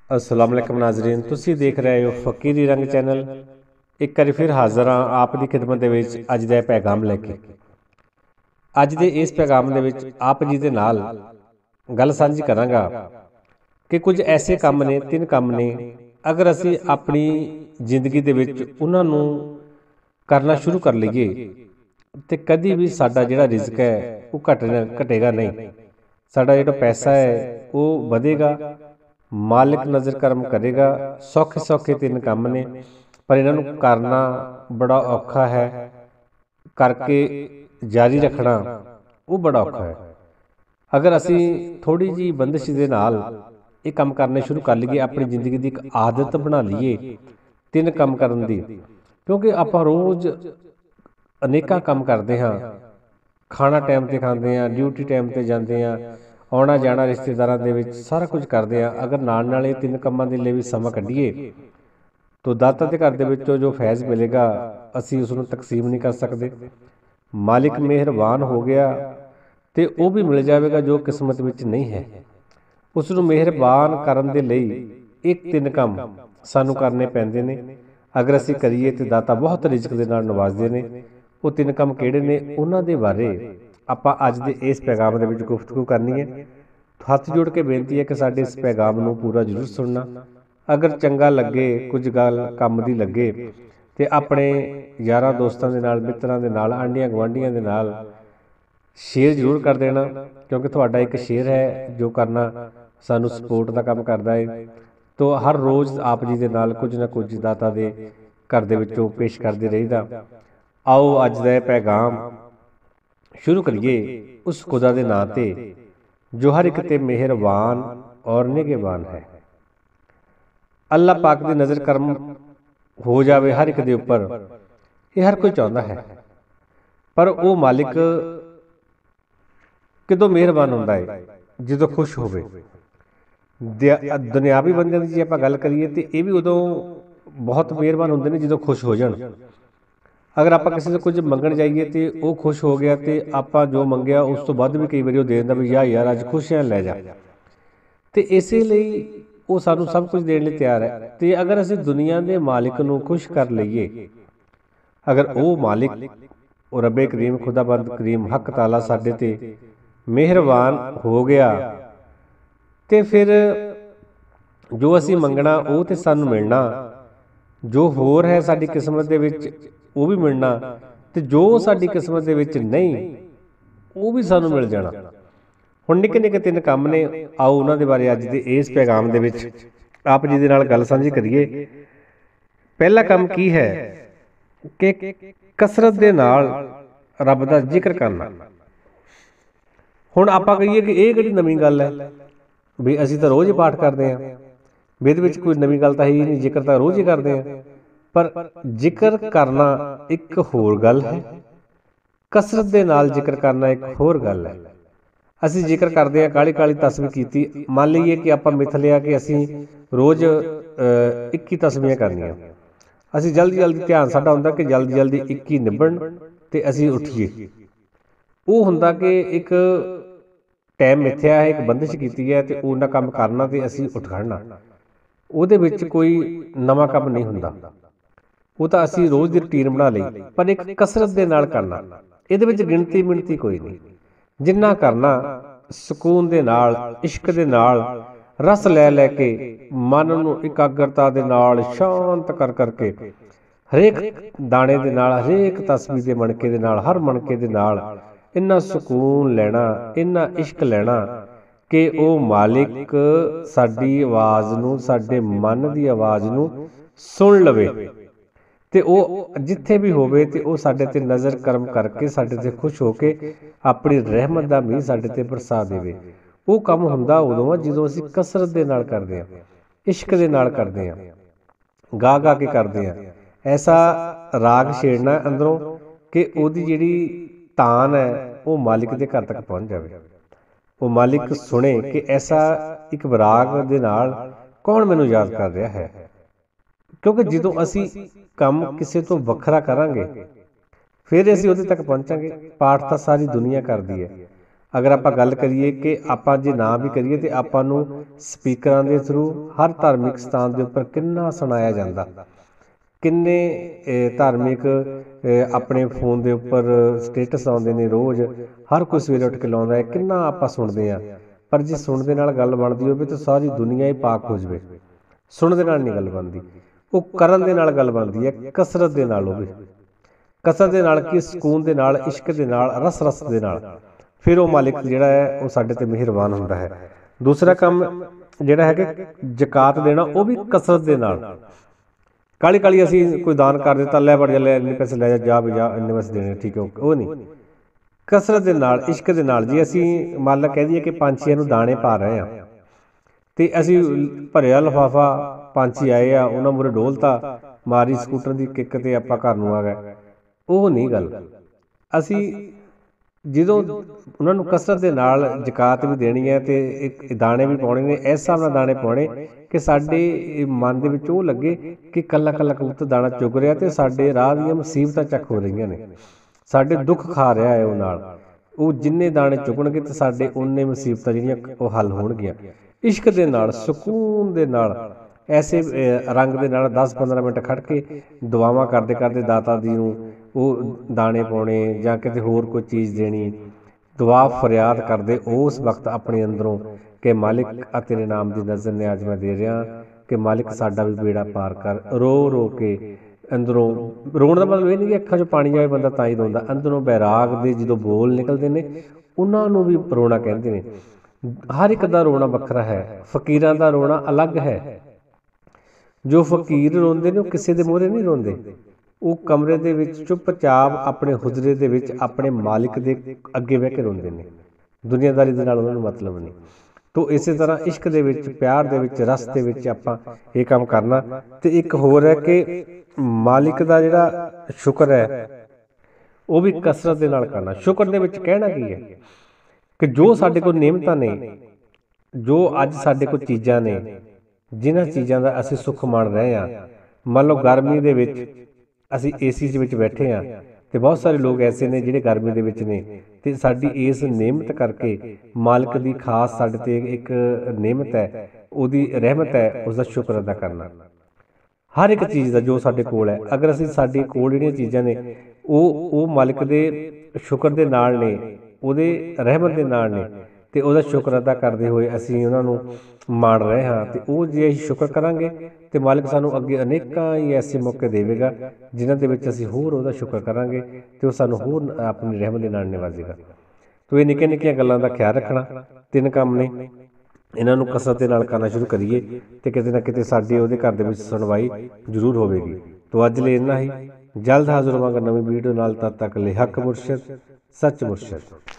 अस्सलाम वालेकुम नाज़रीन, तुसी देख रहे हो फकीरी रंग चैनल। एक बार फिर हाज़र हाँ आप दी खिदमत दे विच अज दा पैगाम लैके। अज दे इस पैगाम दे विच आप जी दे नाल गल सांझी करांगा कि कुछ ऐसे काम ने, तीन काम ने, अगर असी अपनी जिंदगी दे विच उन्हां नूं करना शुरू कर लईए तो कदी भी साडा जिहड़ा रिज़्क है वो घटेगा नहीं। साडा जिहड़ा पैसा है वो वधेगा, मालिक नज़र करम करेगा। सौखे सौखे तीन काम ने, पर इन्हां नूं करना बड़ा औखा है, करके जारी रखना वो बड़ा औखा है। अगर असी थोड़ी जी बंदिश दे नाल ये काम करने शुरू कर लीए, अपनी जिंदगी की एक आदत बना लीए तीन काम करन दी, क्योंकि आप रोज़ अनेका काम करते हाँ। खाना टाइम ते खाते हैं, ड्यूटी टाइम ते जाते हैं, आना जाना रिश्तेदारों के विच सारा कुछ करते हैं। अगर नाल नाल ये तीन कामां दे लई भी समा कढ़ीए तो दाता के घर दे विचों जो फैज़ मिलेगा असी उसनूं तकसीम नहीं कर सकते। मालिक मेहरबान हो गया तो वो भी मिल जाएगा जो किस्मत विच नहीं है। उसनूं मेहरबान करन दे लई एक तीन काम सानूं करने पैंदे ने। अगर असी करिए तो दाता बहुत रिज़्क दे नाल नवाजदे ने। वो तीन काम किहड़े ने उन्हां दे बारे आपां अज दे इस पैगाम दे विच गुफ्तगू करनी है। हथ जोड़ के बेनती है कि साडे इस पैगाम नूं पूरा जरूर सुनना। अगर चंगा लगे, कुछ गल काम दी लगे तो अपने यारां दोस्तां दे नाल, मित्रां दे नाल, आंढियां गुआंढियां दे नाल शेयर जरूर कर देना, क्योंकि तुहाडा एक शेयर है जो करना सानू सपोर्ट का काम करता है। तो हर रोज़ आप जी दे नाल कुछ ना कुछ दाता दे घर दे विचों पेश करते रहीदा। आओ अज दा पैगाम शुरू करिए उस खुदा दे नां ते जो हर एक ते मेहरबान और निगहबान है। अल्लाह पाक दी नज़र करम हो जावे हर एक दे उपर, ये हर कोई चाहुंदा है, पर वो मालिक किदों मेहरबान हुंदा है जदों खुश होवे। दुनियावी बंदे की जे आपां गल करिए तो ये भी उदों बहुत मेहरबान हुंदे ने जदों खुश हो जाण। अगर आप किसी से कुछ मंगण जाइए तो वो खुश हो गया तो आप जो मंगया उस तो वध भी कई बार दे दिंदा भी यार अज खुश है लै जा। तो इस वो सानू सब कुछ देने लई तैयार है। तो अगर असीं दुनिया के मालिक नूं खुश कर लईए, अगर वो मालिक और रब्बे करीम खुदाबंद करीम हक ताला साडे ते मेहरबान हो गया तो फिर जो असीं मंगना वो तो सानू मिलना, जो होर है साडी किस्मत दे विच वो भी मिलना, तो जो साडी किस्मत दे विच नहीं वो भी सानू मिल जाना। हुण निक्के निक्के तीन काम ने, आओ उन्हां दे बारे अज दे इस पैगाम दे विच आप जी दे नाल गल सांझी करिए। पहला काम की है कि कसरत दे नाल रब दा जिक्र करना। हुण आपां कहिए कि ये किहड़ी नवीं गल है भी असीं तां रोज़ ही पाठ करते हैं, भी इहदे विच कोई नवीं गल तां है ही नहीं, जिक्र तां रोज़ ही करते हैं। पर जिक्र करना एक होर गल है, कसरत दे नाल जिक्र करना एक होर गल है। असीं जिक्र करते हैं, काली काली तस्बीह कीती, मान लीए कि आपां मिथ लिया कि असीं रोज़ 21 तस्बीहां करनियां। असीं जल्दी जल्दी ध्यान साडा हुंदा कि जल्दी जल्दी 21 निबड़न ते असीं उठीए। वो हुंदा कि एक टाइम मिथ्या है, एक बंदिश कीती है तो उन्ना काम करना तो असीं उठ खड़ना। ਉਹਦੇ ਵਿੱਚ ਕੋਈ ਨਵਾਂ ਕੰਮ ਨਹੀਂ ਹੁੰਦਾ, ਉਹ ਤਾਂ ਅਸੀਂ ਰੋਜ਼ ਦੀ ਰੁਟੀਨ ਬਣਾ ਲਈ। ਪਰ ਇੱਕ ਕਸਰਤ ਦੇ ਨਾਲ ਕਰਨਾ, ਇਹਦੇ ਵਿੱਚ ਗਿਣਤੀ ਮਿਣਤੀ ਕੋਈ ਨਹੀਂ। ਜਿੰਨਾ ਕਰਨਾ ਸਕੂਨ ਦੇ ਨਾਲ, ਇਸ਼ਕ ਦੇ ਨਾਲ, ਰਸ ਲੈ ਲੈ ਕੇ, ਮਨ ਨੂੰ ਇਕਾਗਰਤਾ ਦੇ ਨਾਲ ਸ਼ਾਂਤ ਕਰ ਕਰਕੇ, ਹਰੇਕ ਦਾਣੇ ਦੇ ਨਾਲ, ਹਰੇਕ ਤਸਬੀਹ ਦੇ ਮਣਕੇ ਦੇ ਨਾਲ, ਹਰ ਮਣਕੇ ਦੇ ਨਾਲ ਇੰਨਾ ਸਕੂਨ ਲੈਣਾ, ਇੰਨਾ ਇਸ਼ਕ ਲੈਣਾ कि वो मालिक साडी आवाज़ नूं, साडे मन की आवाज़ नूं सुन लवे ते वो जिथे भी होवे ते वो साडे ते नज़र करम करके साडे ते खुश होके अपनी रहमत दा मींह साडे ते बरसा देवे। वो काम हुंदा उदों जदों असीं कसरत दे नाल करदे हां, इश्क दे नाल करदे हां, गा गा के करदे हां। ऐसा राग छेड़ना अंदरों कि ओदी जिहड़ी तान है वो मालिक दे घर तक पहुँच जावे। वो मालिक सुने कि ऐसा एक विराग दे नाल कौन मैनू याद कर रहा है। क्योंकि जदों असी काम किसी तो वखरा करांगे फिर असी उहदे तक पहुँचांगे। पाठ तां सारी दुनिया करदी है, अगर आप गल करिए कि आप जे ना भी करिए तो ਆਪਾਂ ਨੂੰ स्पीकरां ਦੇ थ्रू हर धार्मिक स्थान के उपर किन्ना सुनाया जाता, किन्ने धार्मिक अपने फोन के उपर स्टेटस आते हैं रोज़, हर कोई सवेरे उठ के लाता है, किन्ना आप सुनते हैं। पर जे सुनने नाल गल बनती हो तो सारी दुनिया ही पाक हो जाए। सुनने नाल नहीं गल बनती, वो करन दे नाल गल बनती है, कसरत दे नाल होवे, कसरत दे नाल की सकून दे नाल, इश्क दे नाल, रस रस दे नाल, फिर वो मालिक जिहड़ा है वो साडे ते मेहरबान हुंदा है। दूसरा काम जिहड़ा है कि जकात देना, वो भी कसरत दे नाल। काली काली असी कोई दान कर दिता, लै बड़ जा, लै इन्ने पैसे लै जा भी जा, इन्ने पैसे देने, ठीक है, वो नहीं, कसरत दे नाल, इश्क दे नाल। जे असी मान ला कह दईए कि पंछियां नूं दाणे पा रहे हैं तो असी भरिया लिफाफा, पंछी आए आ, उन्होंने मूरे डोलता, मारी स्कूटर की किक ते आपां घर नूं आ गए, वो नहीं गल। असी ਜਦੋਂ ਉਹਨਾਂ ਨੂੰ कसरत ਦੇ ਨਾਲ जकात भी देनी है तो एक दाने भी पाने ने, इस हिसाब नाल दाने पाने कि साडे मन दे विच ओह लगे कि कल्ला कल्ला कबूतर दाना चुग रहा तो साडे राह दीयां मुसीबतां चक हो रही ने, साडे दुख खा रहा है, वो नाल ਉਹ जिन्ने दाने चुगणगे तो साडे उन्ने मुसीबतां जिहड़ियां ਉਹ हल होणगीਆਂ। इश्क दे नाल, सुकून दे नाल, ऐसे रंग दे नाल 10-15 मिनट खड़ के दुआवां करते करते दाता दी नूं ਉਹ दाने पाने ਜਾਂ किते होर कोई चीज़ देनी, दुआ फरियाद करते उस वक्त अपने अंदरों कि मालिक आ तेरे नाम की नज़र ने अज मैं दे रहा कि मालिक साडा भी बेड़ा पार कर। रो रो के अंदरों, रोण का मतलब ये नहीं कि अखां चों पानी आए बंदा तां ही रोंदा, अंदरों बैराग दे जो बोल निकलते हैं उन्होंने भी रोना कहते हैं। हर एक दा रोना वखरा है, फकीरां दा रोना अलग है। जो फकीर रोंदे ने वो किसी दे मूहरे नहीं रोंदे, वो कमरे दे विच चुपचाप अपने हुजरे दे विच अपने मालिक दे अगे बह के रोंदे ने, दुनियादारी दे नाल उन्हां नूं मतलब नहीं। तो इस तरह इश्क दे विच, प्यार दे विच, रस दे विच आपां ये काम करना। ते एक होर है कि मालिक दा जिहड़ा शुक्र है वो भी कसरत दे नाल करना। शुक्र दे विच कहना की है कि जो साडे कोल नेमतां ने, जो अज साडे कोल चीज़ां ने, जिन्हां चीज़ां दा असीं सुख माण रहे हां। मान लो गर्मी दे विच असी AC ਦੇ ਵਿੱਚ बैठे हाँ तो बहुत सारे लोग ऐसे ने ਜਿਹੜੇ गर्मी ਦੇ ਵਿੱਚ ने, तो साडी इस नेमत करके मालिक की खास साडे ते एक नेमत है, ਉਹਦੀ रहमत है, उसका शुक्र अदा करना। हर एक चीज़ का जो साडे कोल है, अगर असी साडे कोल ਜਿਹੜੀਆਂ चीज़ां ने वो मालिक के शुक्र के नाल ने, ਉਹਦੇ रहमत के नाल ने, तो ਉਹਦਾ शुक्र अदा करते हुए असी उन्होंने माण रहे हाँ। तो वो जे असीं शुक्र करांगे तो मालिक सानूं अगे अनेकां ही ऐसे मौके देवेगा जिन्हां दे विच असीं होर ਉਹਦਾ शुक्र करांगे तो सानूं होर अपनी रहमत दे नाल निवाजेगा। तो ये निक्कियां निक्कियां गल्लां दा ख्याल रखना। 3 काम ने, इन्हां नूं कसरत दे नाल करना शुरू करिए तो किते ना किते साडी ਉਹਦੇ घर दे विच सुनवाई जरूर होवेगी। तो अज लई इन्ना ही, जल्द हाज़र होवांगा नवीं वीडियो नाल। तद तक ले हक मुर्शद, सच मुर्शद।